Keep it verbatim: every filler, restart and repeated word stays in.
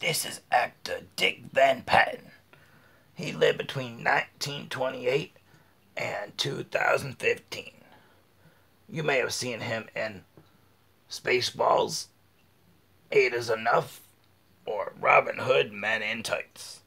This is actor Dick Van Patten. He lived between nineteen twenty-eight and two thousand fifteen. You may have seen him in Spaceballs, Eight is Enough, or Robin Hood Men in Tights.